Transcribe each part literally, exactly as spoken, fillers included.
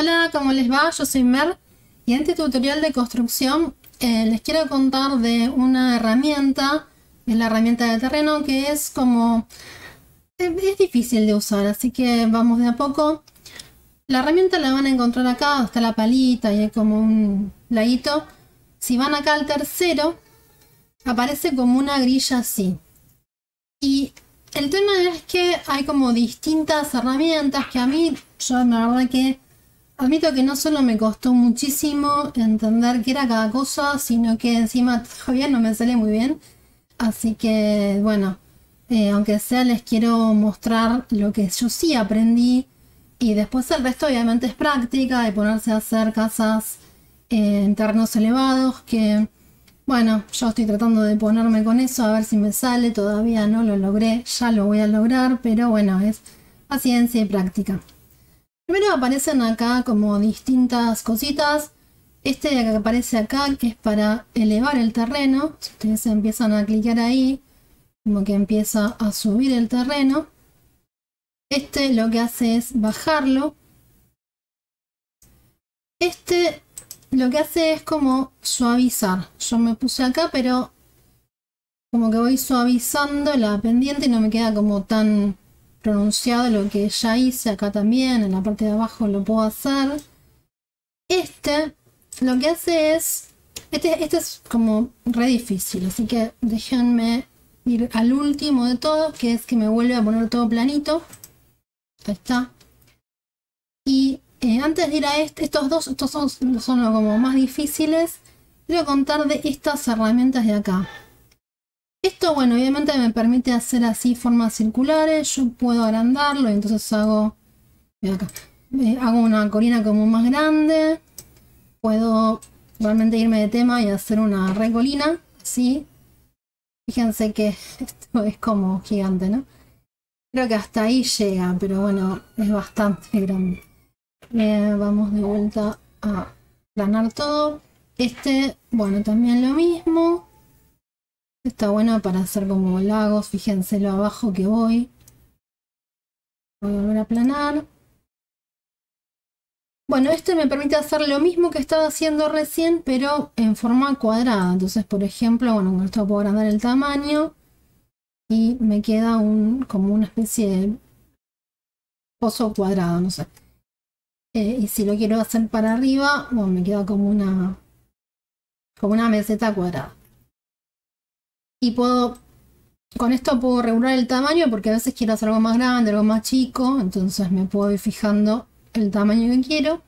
Hola, ¿cómo les va? Yo soy Mer y en este tutorial de construcción eh, les quiero contar de una herramienta, es la herramienta de terreno que es como, eh, es difícil de usar, así que vamos de a poco. La herramienta la van a encontrar acá, donde está la palita y hay como un laguito. Si van acá al tercero, aparece como una grilla así. Y el tema es que hay como distintas herramientas que a mí, yo la verdad que admito que no solo me costó muchísimo entender qué era cada cosa, sino que encima todavía no me sale muy bien. Así que bueno, eh, aunque sea les quiero mostrar lo que yo sí aprendí. Y después el resto obviamente es práctica, de ponerse a hacer casas eh, en terrenos elevados, que bueno, yo estoy tratando de ponerme con eso a ver si me sale, todavía no lo logré, ya lo voy a lograr, pero bueno, es paciencia y práctica. Primero aparecen acá como distintas cositas. Este que aparece acá, que es para elevar el terreno. Si ustedes empiezan a clicar ahí, como que empieza a subir el terreno. Este lo que hace es bajarlo. Este lo que hace es como suavizar. Yo me puse acá, pero como que voy suavizando la pendiente y no me queda como tan pronunciado lo que ya hice acá también. En la parte de abajo lo puedo hacer. Este lo que hace es... Este, este es como re difícil, así que déjenme ir al último de todos, que es que me vuelve a poner todo planito. Ahí está. Y eh, antes de ir a este, estos dos, estos son, son como más difíciles, quiero contar de estas herramientas de acá. Esto, bueno, obviamente me permite hacer así formas circulares. Yo puedo agrandarlo y entonces hago, acá, eh, hago una colina como más grande. Puedo realmente irme de tema y hacer una re colina, así. Fíjense que esto es como gigante, ¿no? Creo que hasta ahí llega, pero bueno, es bastante grande. Eh, vamos de vuelta a planar todo. Este, bueno, también lo mismo. Está bueno para hacer como lagos. Fíjense lo abajo que voy. Voy a volver a planar. Bueno, este me permite hacer lo mismo que estaba haciendo recién, pero en forma cuadrada. Entonces, por ejemplo, bueno, con esto puedo agrandar el tamaño. Y me queda un, como una especie de pozo cuadrado, no sé. Eh, y si lo quiero hacer para arriba, bueno, me queda como una, como una meseta cuadrada. Y puedo, con esto puedo regular el tamaño porque a veces quiero hacer algo más grande, algo más chico. Entonces me puedo ir fijando el tamaño que quiero.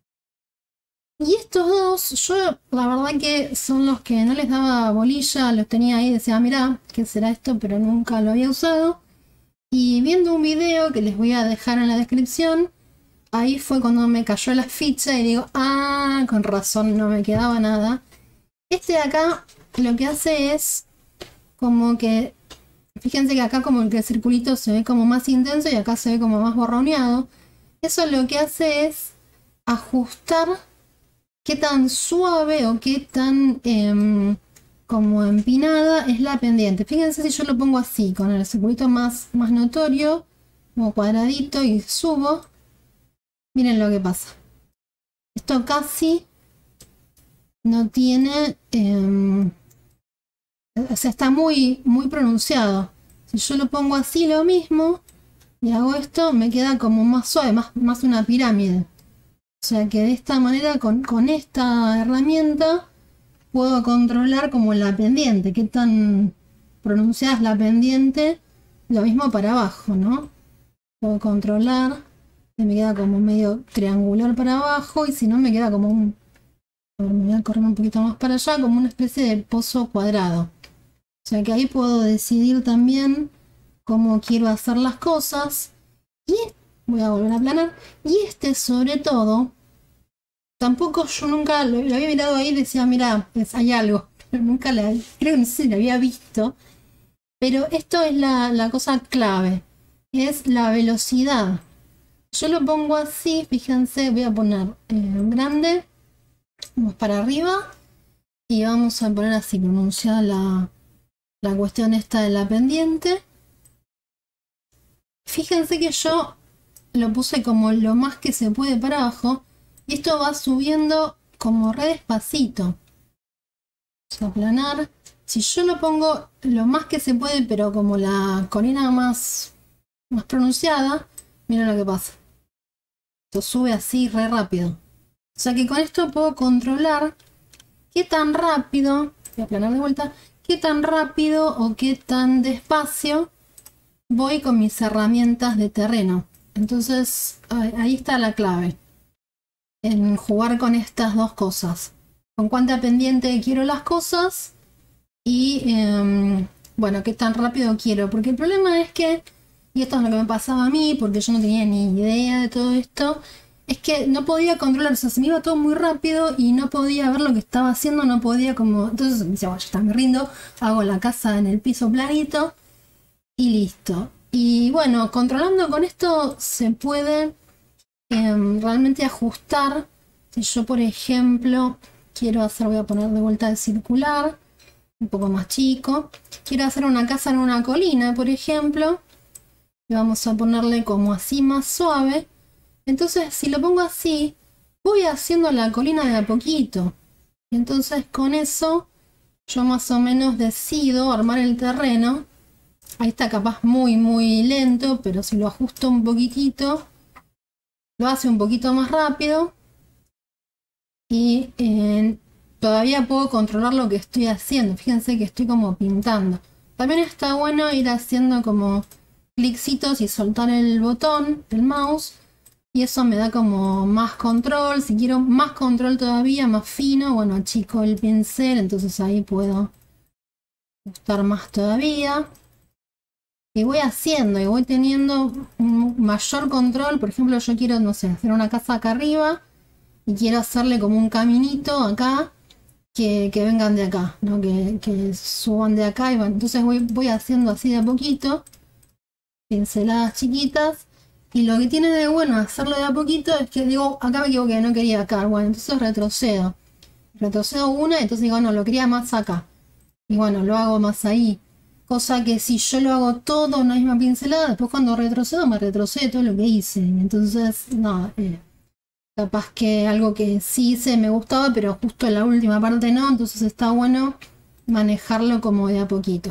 Y estos dos, yo la verdad que son los que no les daba bolilla, los tenía ahí, decía, mira, ¿qué será esto? Pero nunca lo había usado. Y viendo un video que les voy a dejar en la descripción, ahí fue cuando me cayó la ficha y digo, ah, con razón, no me quedaba nada. Este de acá lo que hace es como que, fíjense que acá como que el circulito se ve como más intenso y acá se ve como más borroneado. Eso lo que hace es ajustar qué tan suave o qué tan eh, como empinada es la pendiente. Fíjense si yo lo pongo así, con el circulito más, más notorio, como cuadradito y subo. Miren lo que pasa. Esto casi no tiene... Eh, o sea, está muy, muy pronunciado. Si yo lo pongo así lo mismo y hago esto, me queda como más suave, más, más una pirámide. O sea que de esta manera, con, con esta herramienta, puedo controlar como la pendiente, qué tan pronunciada es la pendiente. Lo mismo para abajo, ¿no? Puedo controlar, me queda como medio triangular para abajo y si no me queda como un... Me voy a correr un poquito más para allá, como una especie de pozo cuadrado. O sea que ahí puedo decidir también cómo quiero hacer las cosas. Y voy a volver a planar. Y este sobre todo, tampoco yo nunca lo, lo había mirado ahí y decía, mira, pues hay algo. Pero nunca la, creo que no sé si lo había visto. Pero esto es la, la cosa clave. Es la velocidad. Yo lo pongo así, fíjense, voy a poner eh, grande. Vamos para arriba. Y vamos a poner así, pronunciada la... la cuestión esta de la pendiente. Fíjense que yo lo puse como lo más que se puede para abajo. Y esto va subiendo como re despacito. Vamos a aplanar. Si yo lo pongo lo más que se puede, pero como la colina más, más pronunciada, miren lo que pasa. Esto sube así re rápido. O sea que con esto puedo controlar qué tan rápido, voy a aplanar de vuelta, qué tan rápido o qué tan despacio voy con mis herramientas de terreno. Entonces ahí está la clave. En jugar con estas dos cosas. Con cuánta pendiente quiero las cosas y eh, bueno, qué tan rápido quiero. Porque el problema es que, y esto es lo que me pasaba a mí, porque yo no tenía ni idea de todo esto, es que no podía controlar, o sea, se me iba todo muy rápido y no podía ver lo que estaba haciendo, no podía como... Entonces me decía, bueno, ya está, me rindo, hago la casa en el piso planito y listo. Y bueno, controlando con esto se puede eh, realmente ajustar. Si yo, por ejemplo, quiero hacer, voy a poner de vuelta el circular, un poco más chico. Quiero hacer una casa en una colina, por ejemplo. Y vamos a ponerle como así más suave. Entonces, si lo pongo así, voy haciendo la colina de a poquito. Y entonces con eso, yo más o menos decido armar el terreno. Ahí está capaz muy, muy lento, pero si lo ajusto un poquitito, lo hace un poquito más rápido. Y eh, todavía puedo controlar lo que estoy haciendo. Fíjense que estoy como pintando. También está bueno ir haciendo como clicitos y soltar el botón del mouse. Y eso me da como más control. Si quiero más control todavía, más fino, bueno, achico el pincel. Entonces ahí puedo ajustar más todavía. Y voy haciendo y voy teniendo un mayor control. Por ejemplo, yo quiero, no sé, hacer una casa acá arriba. Y quiero hacerle como un caminito acá. Que, que vengan de acá, ¿no? Que, que suban de acá. Y bueno, entonces voy, voy haciendo así de a poquito. Pinceladas chiquitas. Y lo que tiene de bueno hacerlo de a poquito es que digo, acá me equivoqué, no quería acá. Bueno, entonces retrocedo. Retrocedo una, entonces digo, no, lo quería más acá. Y bueno, lo hago más ahí. Cosa que si yo lo hago todo en una misma pincelada, después cuando retrocedo me retrocede todo lo que hice. Entonces, no, eh, capaz que algo que sí hice me gustaba, pero justo en la última parte no. Entonces está bueno manejarlo como de a poquito.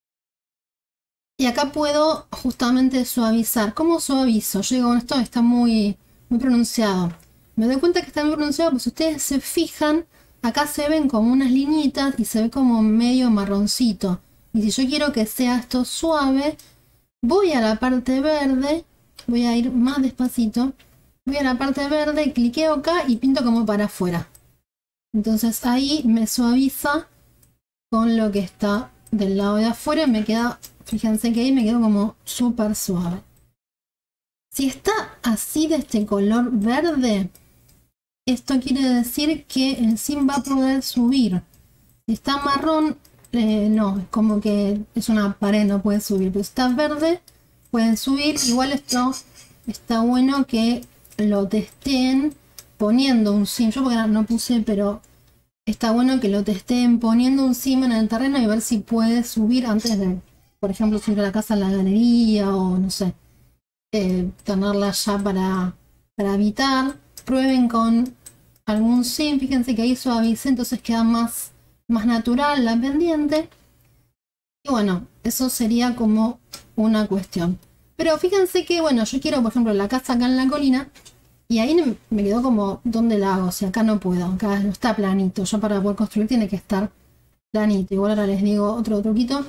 Y acá puedo justamente suavizar. ¿Cómo suavizo? Yo digo, bueno, esto está muy, muy pronunciado. Me doy cuenta que está muy pronunciado, pues si ustedes se fijan, acá se ven como unas liñitas y se ve como medio marroncito. Y si yo quiero que sea esto suave, voy a la parte verde, voy a ir más despacito, voy a la parte verde, cliqueo acá y pinto como para afuera. Entonces ahí me suaviza con lo que está del lado de afuera y me queda... Fíjense que ahí me quedó como súper suave. Si está así de este color verde, esto quiere decir que el sim va a poder subir. Si está marrón, eh, no, es como que es una pared, no puede subir. Pero si está verde, pueden subir. Igual esto está bueno que lo testeen poniendo un sim. Yo porque no puse, pero está bueno que lo testeen poniendo un sim en el terreno y ver si puede subir antes de... Por ejemplo, subir la casa a la galería o no sé, eh, tenerla ya para, para habitar. Prueben con algún sim, fíjense que ahí suavice, entonces queda más, más natural la pendiente. Y bueno, eso sería como una cuestión. Pero fíjense que, bueno, yo quiero, por ejemplo, la casa acá en la colina. Y ahí me quedó como, ¿dónde la hago? O sea, acá no puedo, acá no está planito. Yo para poder construir tiene que estar planito. Igual ahora les digo otro truquito.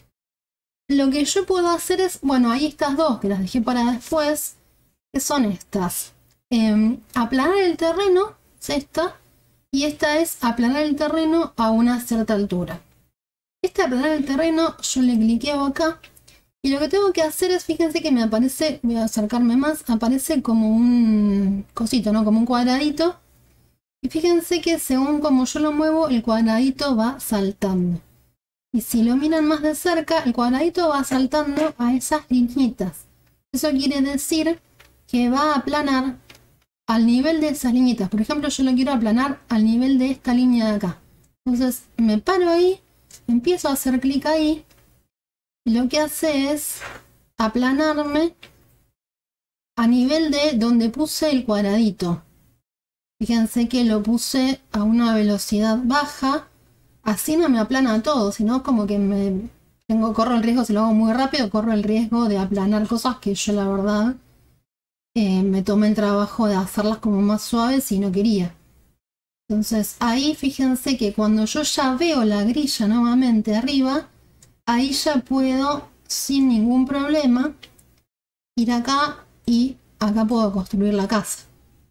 Lo que yo puedo hacer es, bueno, ahí estas dos que las dejé para después, que son estas. Eh, aplanar el terreno, es esta, y esta es aplanar el terreno a una cierta altura. Esta aplanar el terreno, yo le cliqueo acá, y lo que tengo que hacer es, fíjense que me aparece, voy a acercarme más, aparece como un cosito, ¿no? Como un cuadradito. Y fíjense que según como yo lo muevo, el cuadradito va saltando. Y si lo miran más de cerca, el cuadradito va saltando a esas liñitas. Eso quiere decir que va a aplanar al nivel de esas liñitas. Por ejemplo, yo lo quiero aplanar al nivel de esta línea de acá. Entonces me paro ahí, empiezo a hacer clic ahí. Y lo que hace es aplanarme a nivel de donde puse el cuadradito. Fíjense que lo puse a una velocidad baja, así no me aplana todo, sino como que me tengo, corro el riesgo, si lo hago muy rápido, corro el riesgo de aplanar cosas que yo la verdad eh, me tomé el trabajo de hacerlas como más suaves y no quería. Entonces ahí fíjense que cuando yo ya veo la grilla nuevamente arriba, ahí ya puedo sin ningún problema ir acá y acá puedo construir la casa.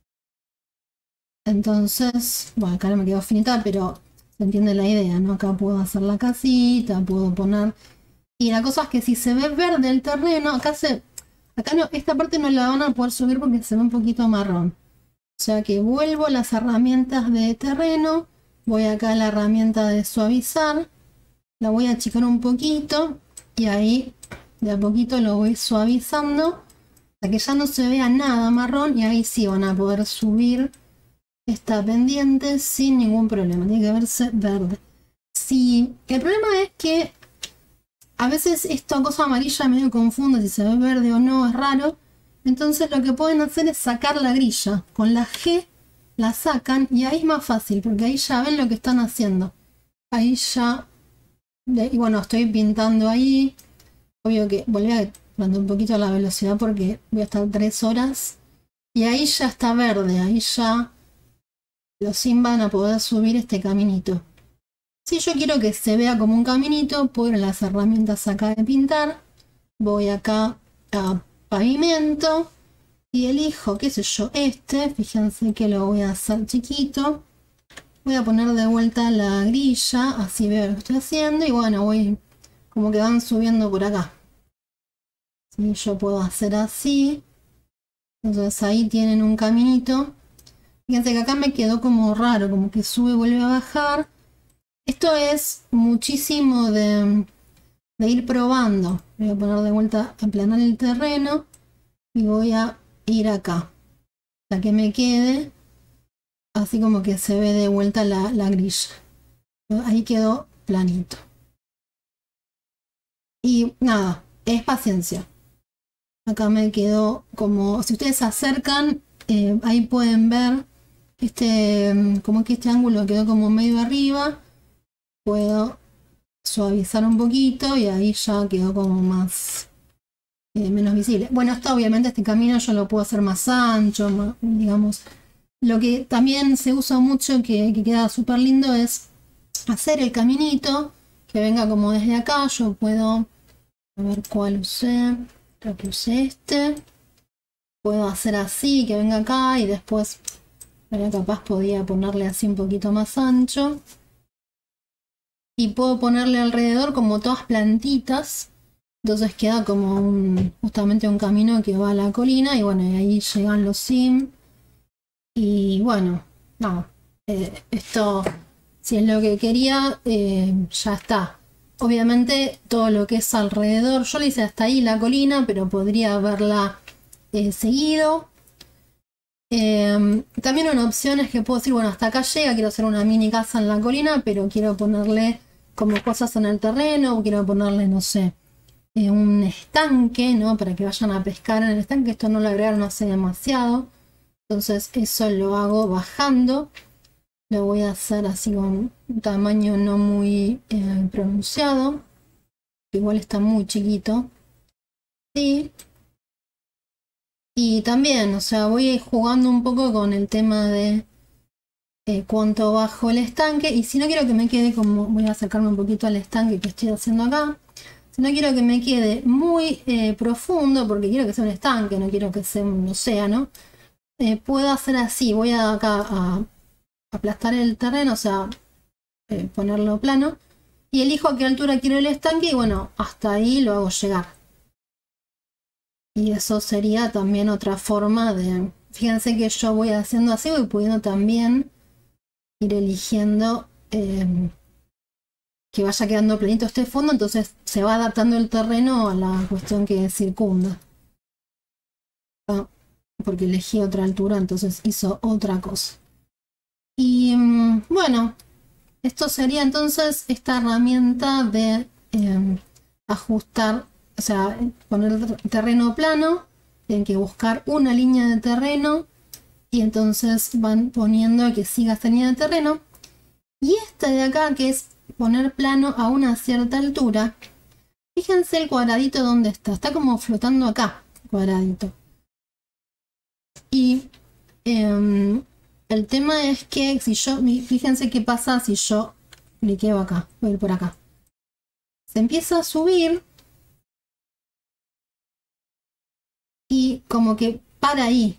Entonces, bueno, acá no me quedó finita, pero se entiende la idea, ¿no? Acá puedo hacer la casita, puedo poner... Y la cosa es que si se ve verde el terreno, acá se... Acá no, esta parte no la van a poder subir porque se ve un poquito marrón. O sea que vuelvo a las herramientas de terreno, voy acá a la herramienta de suavizar, la voy a achicar un poquito y ahí de a poquito lo voy suavizando hasta que ya no se vea nada marrón y ahí sí van a poder subir esta pendiente sin ningún problema, tiene que verse verde. Sí, el problema es que a veces esta cosa amarilla medio confunde si se ve verde o no, es raro. Entonces lo que pueden hacer es sacar la grilla. Con la G la sacan y ahí es más fácil porque ahí ya ven lo que están haciendo. Ahí ya... Y bueno, estoy pintando ahí. Obvio que volví a poner un poquito la velocidad porque voy a estar tres horas. Y ahí ya está verde, ahí ya los sim van a poder subir este caminito. Si yo quiero que se vea como un caminito, puedo ir a las herramientas acá de pintar. Voy acá a pavimento y elijo, qué sé yo, este. Fíjense que lo voy a hacer chiquito. Voy a poner de vuelta la grilla, así veo lo que estoy haciendo. Y bueno, voy como que van subiendo por acá. ¿Sí? Yo puedo hacer así. Entonces ahí tienen un caminito. Fíjense que acá me quedó como raro, como que sube y vuelve a bajar. Esto es muchísimo de, de ir probando. Voy a poner de vuelta a aplanar el terreno y voy a ir acá hasta que me quede así como que se ve de vuelta la, la grilla. Ahí quedó planito. Y nada, es paciencia. Acá me quedó como, si ustedes se acercan, eh, ahí pueden ver este, como que este ángulo quedó como medio arriba. Puedo suavizar un poquito y ahí ya quedó como más eh, menos visible. Bueno, esto obviamente este camino yo lo puedo hacer más ancho, más, digamos. Lo que también se usa mucho, que, que queda súper lindo, es hacer el caminito que venga como desde acá. Yo puedo, a ver cuál usé, creo que usé este. Puedo hacer así, que venga acá y después, pero capaz podía ponerle así un poquito más ancho. Y puedo ponerle alrededor como todas plantitas. Entonces queda como un, justamente un camino que va a la colina. Y bueno, y ahí llegan los sim. Y bueno, no. Eh, esto, si es lo que quería, eh, ya está. Obviamente todo lo que es alrededor. Yo le hice hasta ahí la colina, pero podría haberla eh, seguido. Eh, también una opción es que puedo decir, bueno, hasta acá llega, quiero hacer una mini casa en la colina, pero quiero ponerle como cosas en el terreno, o quiero ponerle, no sé, eh, un estanque, ¿no? Para que vayan a pescar en el estanque. Esto no lo agregaron hace demasiado. Entonces eso lo hago bajando. Lo voy a hacer así con un tamaño no muy eh, pronunciado. Igual está muy chiquito. Sí. Y también, o sea, voy jugando un poco con el tema de eh, cuánto bajo el estanque. Y si no quiero que me quede como, voy a acercarme un poquito al estanque que estoy haciendo acá. Si no quiero que me quede muy eh, profundo, porque quiero que sea un estanque, no quiero que sea un océano, eh, puedo hacer así. Voy a acá a aplastar el terreno, o sea, eh, ponerlo plano. Y elijo a qué altura quiero el estanque y bueno, hasta ahí lo hago llegar. Y eso sería también otra forma de... Fíjense que yo voy haciendo así, voy pudiendo también ir eligiendo eh, que vaya quedando planito este fondo, entonces se va adaptando el terreno a la cuestión que circunda. Ah, porque elegí otra altura, entonces hizo otra cosa. Y bueno, esto sería entonces esta herramienta de eh, ajustar. O sea, poner terreno plano, tienen que buscar una línea de terreno y entonces van poniendo que siga esta línea de terreno. Y esta de acá, que es poner plano a una cierta altura, fíjense el cuadradito donde está, está como flotando acá, el cuadradito. Y eh, el tema es que si yo, fíjense qué pasa si yo cliqueo acá, voy a ir por acá. Se empieza a subir y como que para ahí.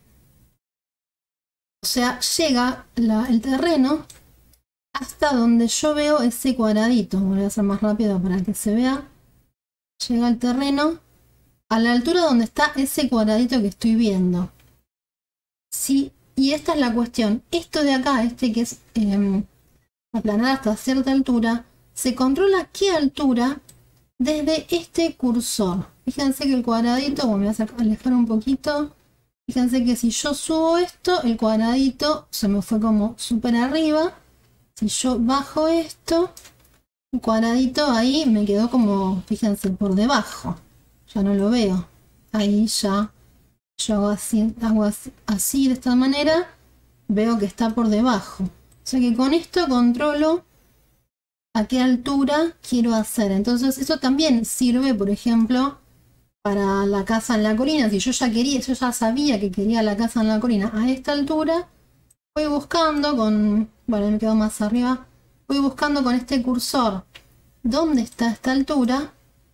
O sea, llega la, el terreno hasta donde yo veo ese cuadradito. Voy a hacer más rápido para que se vea. Llega el terreno a la altura donde está ese cuadradito que estoy viendo. Sí, y esta es la cuestión. Esto de acá, este que es eh, aplanar hasta cierta altura, se controla a qué altura desde este cursor. Fíjense que el cuadradito, bueno, me voy a alejar un poquito. Fíjense que si yo subo esto, el cuadradito se me fue como súper arriba. Si yo bajo esto, el cuadradito ahí me quedó como, fíjense, por debajo. Ya no lo veo. Ahí ya yo hago así, hago así, así de esta manera, veo que está por debajo. O sea que con esto controlo a qué altura quiero hacer. Entonces eso también sirve, por ejemplo, para la casa en la colina. Si yo ya quería, yo ya sabía que quería la casa en la colina a esta altura, voy buscando con, bueno, me quedo más arriba, voy buscando con este cursor dónde está esta altura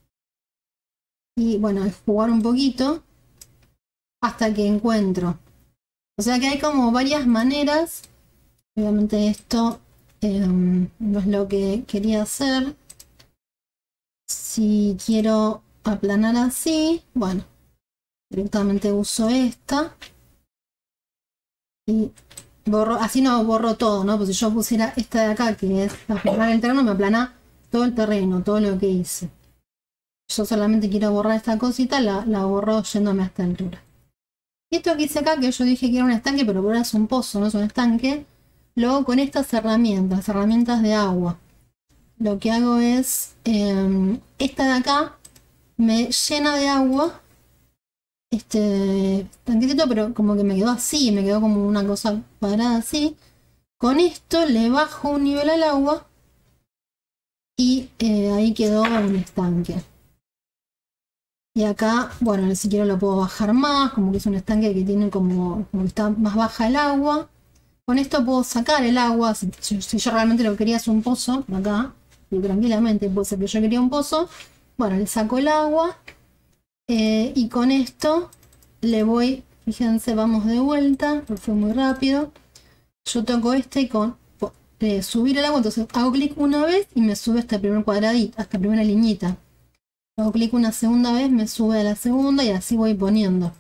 y bueno, es jugar un poquito hasta que encuentro. O sea que hay como varias maneras. Obviamente esto eh, no es lo que quería hacer. Si quiero aplanar así, bueno, directamente uso esta y borro, así no borro todo, ¿no? Pues si yo pusiera esta de acá, que es aplanar el terreno, me aplana todo el terreno, todo lo que hice. Yo solamente quiero borrar esta cosita, la, la borro yéndome a esta altura. Y esto que hice acá, que yo dije que era un estanque, pero por ahora es un pozo, no es un estanque, lo hago con estas herramientas, herramientas de agua. Lo que hago es, eh, esta de acá me llena de agua este tanquecito, pero como que me quedó así, me quedó como una cosa cuadrada así. Con esto le bajo un nivel al agua y eh, ahí quedó un estanque. Y acá, bueno, ni siquiera lo puedo bajar más, como que es un estanque que tiene como, como que está más baja el agua. Con esto puedo sacar el agua, si, si yo realmente lo quería es un pozo, acá, y tranquilamente puede ser que yo quería un pozo. Bueno, le saco el agua eh, y con esto le voy, fíjense, vamos de vuelta, porque fue muy rápido. Yo toco este y con eh, subir el agua, entonces hago clic una vez y me sube hasta el primer cuadradito, hasta la primera liñita. Hago clic una segunda vez, me sube a la segunda y así voy poniendo.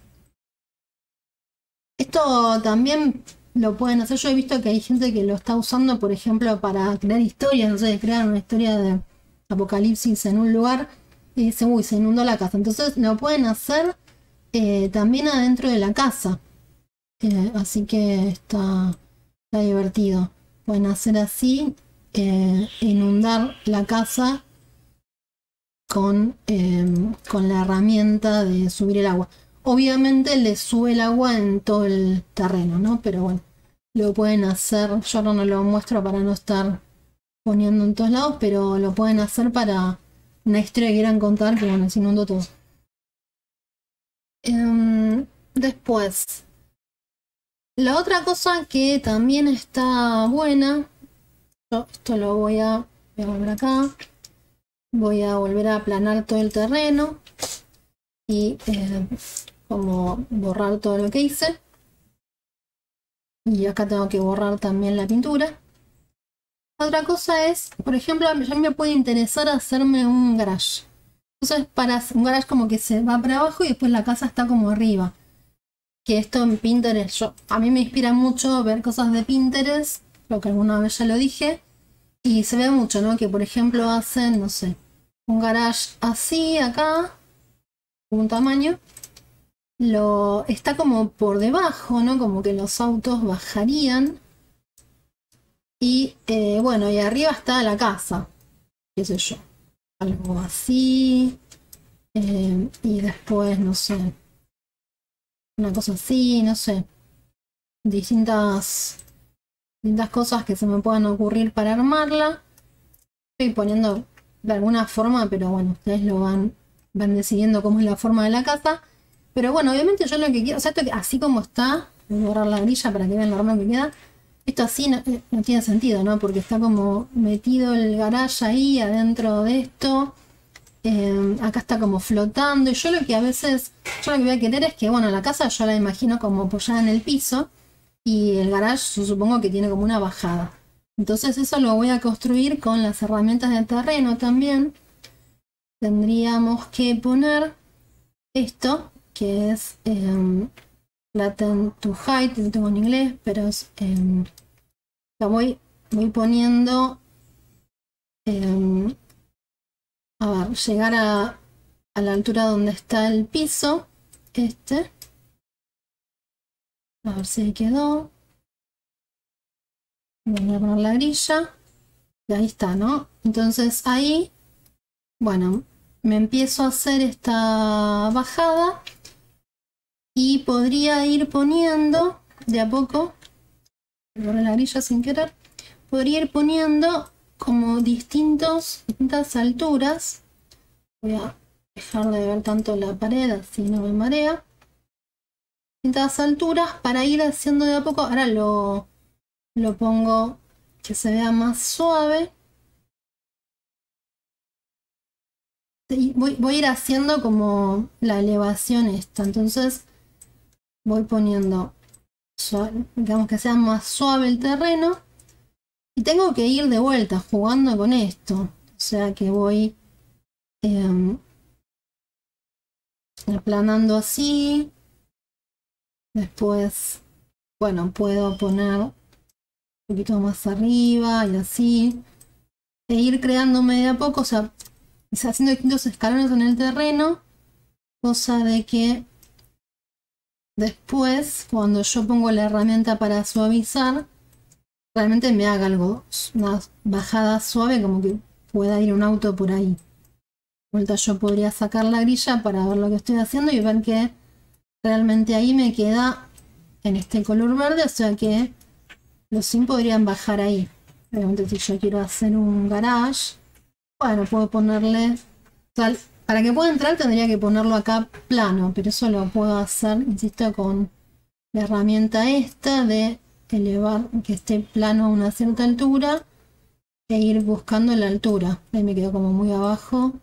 Esto también lo pueden hacer. Yo he visto que hay gente que lo está usando, por ejemplo, para crear historias, no sé, crear una historia de apocalipsis en un lugar y dice, uy, se inundó la casa. Entonces lo pueden hacer eh, también adentro de la casa. Eh, así que está, está divertido. Pueden hacer así, eh, inundar la casa con, eh, con la herramienta de subir el agua. Obviamente le sube el agua en todo el terreno, ¿no? Pero bueno, lo pueden hacer. Yo no lo muestro para no estar poniendo en todos lados, pero lo pueden hacer para una historia que quieran contar, que bueno, se inundó todo. Eh, después, la otra cosa que también está buena, yo esto lo voy a, voy a volver acá. Voy a volver a aplanar todo el terreno y eh, como borrar todo lo que hice. Y acá tengo que borrar también la pintura. Otra cosa es, por ejemplo, a mí me puede interesar hacerme un garage. Entonces, para un garage como que se va para abajo y después la casa está como arriba. Que esto en Pinterest, yo, a mí me inspira mucho ver cosas de Pinterest, lo que alguna vez ya lo dije. Y se ve mucho, ¿no? Que por ejemplo hacen, no sé, un garage así acá, un tamaño, lo está como por debajo, ¿no? Como que los autos bajarían. Y eh, bueno, y arriba está la casa, qué sé yo, algo así. Eh, y después, no sé, una cosa así, no sé. distintas, distintas cosas que se me puedan ocurrir para armarla. Estoy poniendo de alguna forma, pero bueno, ustedes lo van, van decidiendo cómo es la forma de la casa. Pero bueno, obviamente yo lo que quiero, o sea, esto así como está, voy a borrar la grilla para que vean lo raro que queda. Esto así no, no tiene sentido, ¿no? Porque está como metido el garage ahí adentro de esto. Eh, acá está como flotando. Y yo lo que a veces, yo lo que voy a querer es que, bueno, la casa yo la imagino como apoyada en el piso. Y el garage yo supongo que tiene como una bajada. Entonces eso lo voy a construir con las herramientas de terreno también. Tendríamos que poner esto, que es eh, Latent to Height, lo tengo en inglés, pero es, eh, la voy, voy poniendo, eh, a ver, llegar a, a la altura donde está el piso, este. A ver si quedó. Voy a poner la grilla. Y ahí está, ¿no? Entonces ahí, bueno, me empiezo a hacer esta bajada. Y podría ir poniendo, de a poco, borré la grilla sin querer, podría ir poniendo como distintos, distintas alturas. Voy a dejar de ver tanto la pared, así no me marea. Distintas alturas para ir haciendo de a poco. Ahora lo, lo pongo que se vea más suave. Y voy, voy a ir haciendo como la elevación esta. Entonces voy poniendo, suave, digamos que sea más suave el terreno. Y tengo que ir de vuelta jugando con esto. O sea que voy eh, aplanando así. Después, bueno, puedo poner un poquito más arriba y así. E ir creándome de a poco, o sea, haciendo distintos escalones en el terreno. Cosa de que después, cuando yo pongo la herramienta para suavizar, realmente me haga algo, una bajada suave, como que pueda ir un auto por ahí. De vuelta yo podría sacar la grilla para ver lo que estoy haciendo y ver que realmente ahí me queda en este color verde, o sea que los sim podrían bajar ahí. Obviamente si yo quiero hacer un garage, bueno, puedo ponerle, o sea, para que pueda entrar tendría que ponerlo acá plano, pero eso lo puedo hacer, insisto, con la herramienta esta de elevar que esté plano a una cierta altura e ir buscando la altura. Ahí me quedó como muy abajo.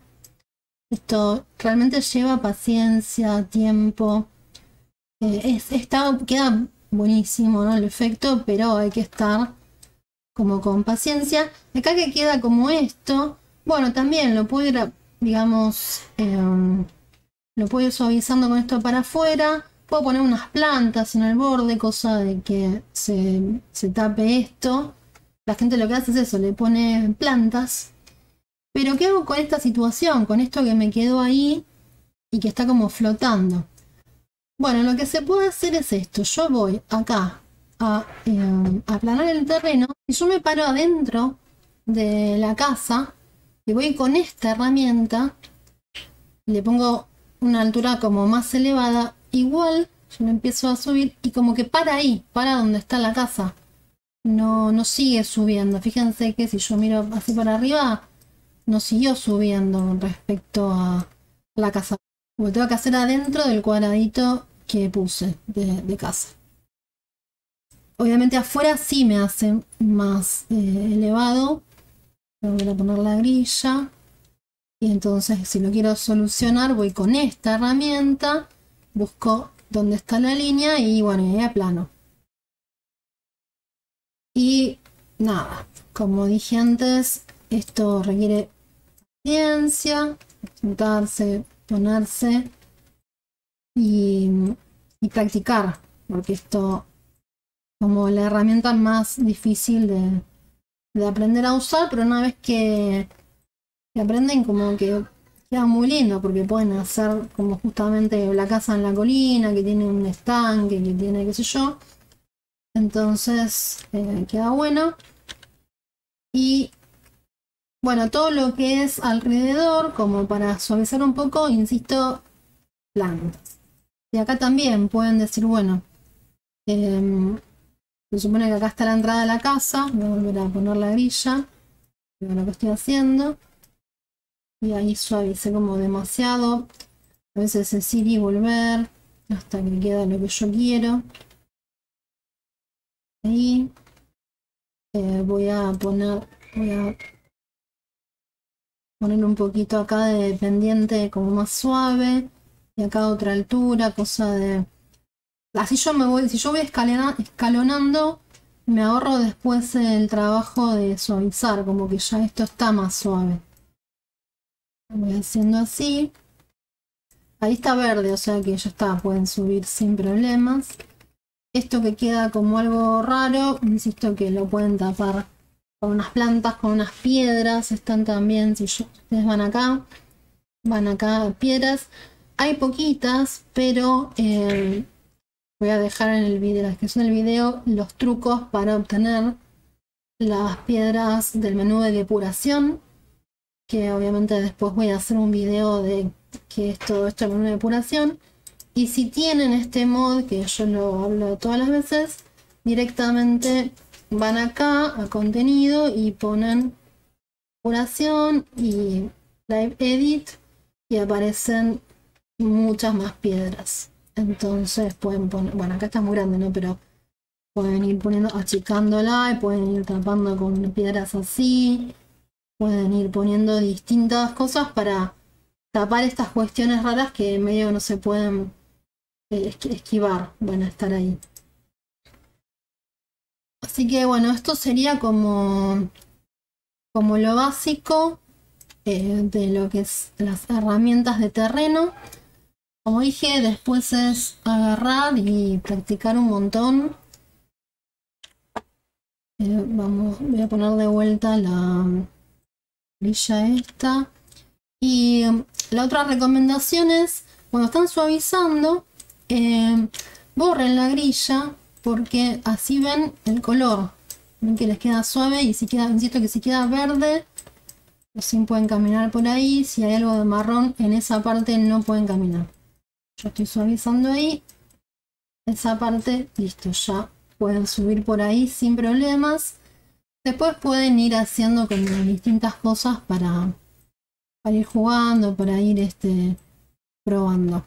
Esto realmente lleva paciencia, tiempo. Eh, es, está, queda buenísimo, ¿no? El efecto, pero hay que estar como con paciencia. Acá que queda como esto, bueno, también lo puedo ir, digamos, eh, lo puedo ir suavizando con esto para afuera. Puedo poner unas plantas en el borde, cosa de que se, se tape esto. La gente lo que hace es eso, le pone plantas. Pero ¿qué hago con esta situación? Con esto que me quedó ahí y que está como flotando. Bueno, lo que se puede hacer es esto. Yo voy acá a eh, aplanar el terreno y yo me paro adentro de la casa y voy con esta herramienta. Le pongo una altura como más elevada. Igual yo lo empiezo a subir y como que para ahí, para donde está la casa. No, no sigue subiendo. Fíjense que si yo miro así para arriba, no siguió subiendo respecto a la casa. Lo tengo que hacer adentro del cuadradito que puse de, de casa. Obviamente afuera sí me hace más eh, elevado. Voy a poner la grilla. Y entonces si lo quiero solucionar voy con esta herramienta. Busco dónde está la línea y bueno, y ahí aplano. Y nada, como dije antes, esto requiere paciencia, sentarse, ponerse y, y practicar, porque esto como la herramienta más difícil de, de aprender a usar, pero una vez que, que aprenden como que queda muy lindo, porque pueden hacer como justamente la casa en la colina, que tiene un estanque, que tiene qué sé yo. Entonces eh, queda bueno. Y bueno, todo lo que es alrededor, como para suavizar un poco, insisto, plantas. Y acá también pueden decir, bueno, eh, Se supone que acá está la entrada de la casa. Voy a volver a poner la grilla. Veo lo que estoy haciendo. Y ahí suavicé como demasiado. A veces es ir y volver hasta que queda lo que yo quiero. Ahí eh, voy a poner, voy a poner un poquito acá de pendiente como más suave. Y acá a otra altura, cosa de... Así yo me voy, si yo voy escalona, escalonando, me ahorro después el trabajo de suavizar, como que ya esto está más suave. Voy haciendo así. Ahí está verde, o sea que ya está, pueden subir sin problemas. Esto que queda como algo raro, insisto que lo pueden tapar con unas plantas, con unas piedras. Están también, si yo, ustedes van acá, van acá piedras. Hay poquitas, pero eh, voy a dejar en el video, la descripción del video, los trucos para obtener las piedras del menú de depuración. Que obviamente después voy a hacer un video de qué es todo esto del menú de depuración. Y si tienen este mod, que yo lo hablo todas las veces, directamente van acá a contenido y ponen depuración y live edit y aparecen muchas más piedras. Entonces pueden poner, bueno, acá está muy grande, ¿no? Pero pueden ir poniendo, achicándola y pueden ir tapando con piedras así. Pueden ir poniendo distintas cosas para tapar estas cuestiones raras que medio no se pueden esquivar, van a estar ahí. Así que bueno, esto sería como, como lo básico eh, de lo que es las herramientas de terreno. Como dije, después es agarrar y practicar un montón. Eh, vamos, voy a poner de vuelta la grilla esta. Y la otra recomendación es, cuando están suavizando, eh, borren la grilla, porque así ven el color. Ven que les queda suave, y si queda, insisto que si queda verde, así pueden caminar por ahí. Si hay algo de marrón en esa parte, no pueden caminar. Yo estoy suavizando ahí. Esa parte, listo, ya pueden subir por ahí sin problemas. Después pueden ir haciendo como distintas cosas para, para ir jugando, para ir este, probando.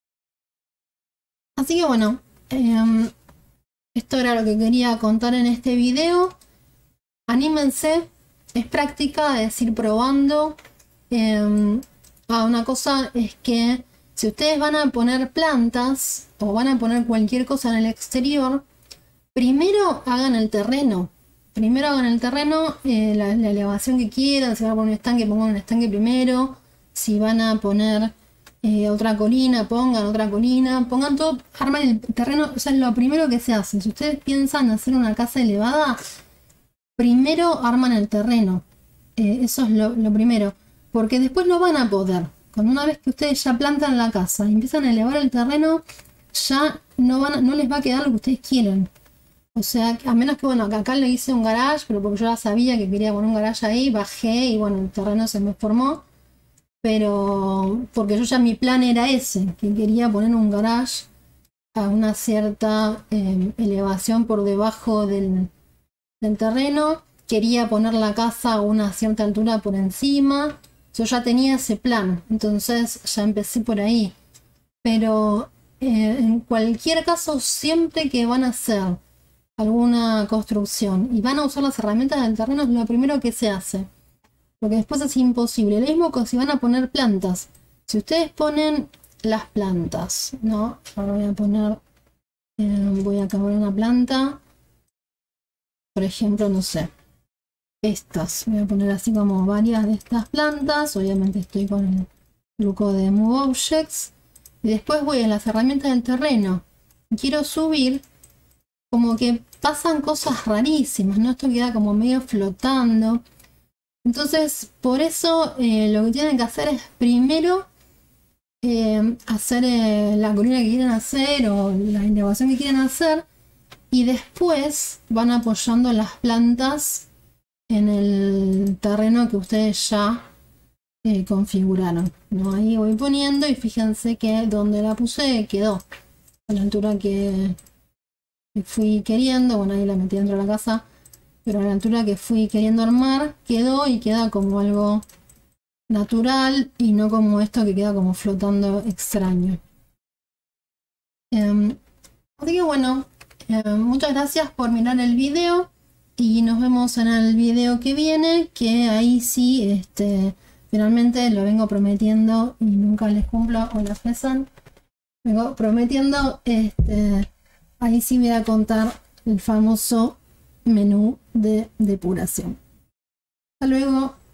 Así que bueno, eh, esto era lo que quería contar en este video. Anímense, es práctica, es ir probando. Eh, ah, una cosa es que si ustedes van a poner plantas o van a poner cualquier cosa en el exterior, primero hagan el terreno. Primero hagan el terreno, eh, la, la elevación que quieran. Si van a poner un estanque, pongan un estanque primero. Si van a poner eh, otra colina, pongan otra colina. Pongan todo, arman el terreno. O sea, es lo primero que se hace. Si ustedes piensan hacer una casa elevada, primero arman el terreno. Eh, eso es lo, lo primero. Porque después no van a poder. Cuando una vez que ustedes ya plantan la casa y empiezan a elevar el terreno, ya no, van a, no les va a quedar lo que ustedes quieren. O sea, a menos que, bueno, acá le hice un garage, pero porque yo ya sabía que quería poner un garage ahí, bajé y bueno, el terreno se me formó. Pero porque yo ya mi plan era ese, que quería poner un garage a una cierta eh, elevación por debajo del, del terreno. Quería poner la casa a una cierta altura por encima. Yo ya tenía ese plan, entonces ya empecé por ahí. Pero eh, en cualquier caso, siempre que van a hacer alguna construcción y van a usar las herramientas del terreno, es lo primero que se hace, porque después es imposible. Lo mismo que si van a poner plantas. Si ustedes ponen las plantas, ¿no? Ahora voy a poner, eh, voy a cambiar una planta, por ejemplo, no sé, estas. Voy a poner así como varias de estas plantas. Obviamente estoy con el truco de Move Objects. Y después voy a las herramientas del terreno. Quiero subir, como que pasan cosas rarísimas, ¿no? Esto queda como medio flotando. Entonces, por eso eh, lo que tienen que hacer es primero eh, hacer eh, la colina que quieren hacer o la elevación que quieren hacer, y después van apoyando las plantas en el terreno que ustedes ya eh, configuraron, ¿no? Ahí voy poniendo y fíjense que donde la puse quedó a la altura que que fui queriendo, bueno, ahí la metí dentro de la casa, pero a la altura que fui queriendo armar, quedó y queda como algo natural y no como esto que queda como flotando extraño. Eh, así que bueno, eh, muchas gracias por mirar el video y nos vemos en el video que viene, que ahí sí, este, finalmente lo vengo prometiendo y nunca les cumplo. Hola Fesan, vengo prometiendo, este, ahí sí voy a contar el famoso menú de depuración. Hasta luego.